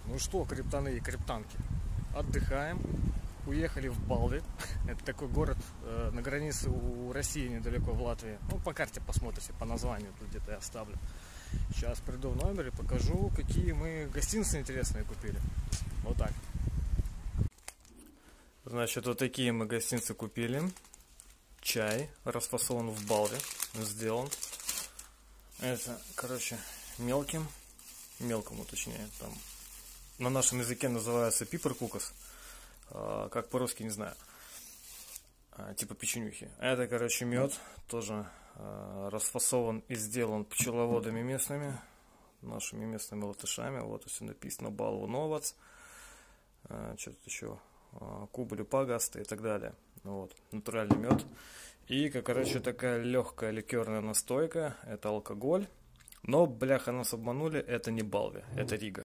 Ну что, криптаны и криптанки, отдыхаем. Уехали в Балви. Это такой город на границе у России, недалеко в Латвии. Ну, по карте посмотрите, по названию тут где-то я оставлю. Сейчас приду в номер и покажу, какие мы гостиницы интересные купили. Вот так. Значит, вот такие мы гостиницы купили. Чай расфасован в Балви, сделан. Это, короче, мелкому точнее, там на нашем языке называется пиперкукас, как по-русски не знаю, типа печенюхи. Это, короче, мед, тоже расфасован и сделан пчеловодами местными, нашими местными латышами. Вот все написано Балву Новац, что-то еще, Кубалю Пагаста и так далее. Вот, натуральный мед. И, короче, такая легкая ликерная настойка, это алкоголь. Но, бляха, нас обманули, это не Балви, это Рига.